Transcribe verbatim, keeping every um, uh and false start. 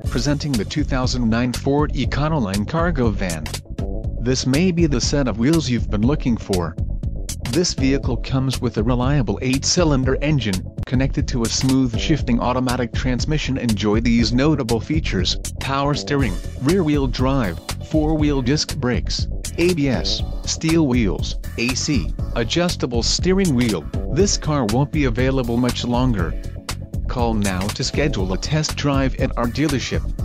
Presenting the two thousand nine Ford Econoline cargo van. This may be the set of wheels you've been looking for. This vehicle comes with a reliable eight-cylinder engine, connected to a smooth shifting automatic transmission. Enjoy these notable features: power steering, rear-wheel drive, four-wheel disc brakes, A B S, steel wheels, A C, adjustable steering wheel. This car won't be available much longer. Call now to schedule a test drive at our dealership.